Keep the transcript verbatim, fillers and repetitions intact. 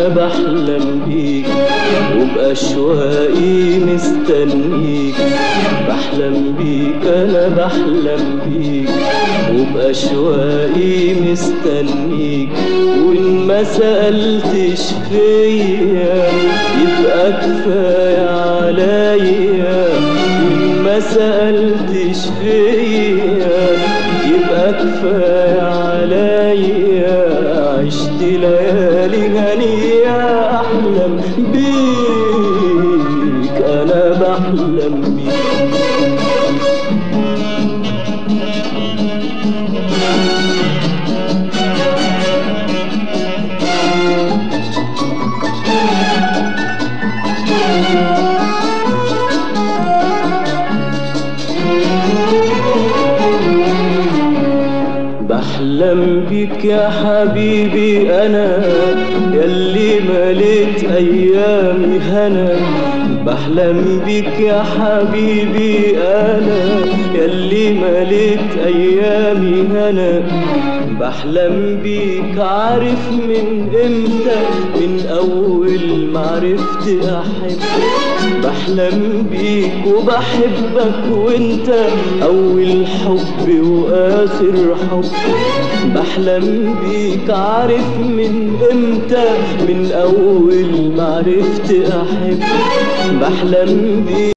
بحلم بيك وبأشواقي مستنيك. بحلم بيك أنا بحلم بيك وبأشواقي مستنيك. وإن ما سألتش فيا يبقى كفاية عليا. وإن ما سألتش فيا يبقى كفاية عليا. عشت ليالي هنية أحلم بيك أنا بحلم بيك. بحلم بيك يا حبيبي أنا ياللي مليت أيامي هنا. بحلم بيك يا حبيبي أنا ياللي مليت أيامي هنا. بحلم بيك عارف من إمتى، من أول ما عرفت أحب. بحلم بيك وبحبك وانت أول حب وآخر حب. بحلم بيك عارف من إمتى، من أول ما عرفت أحب. بحلم بيك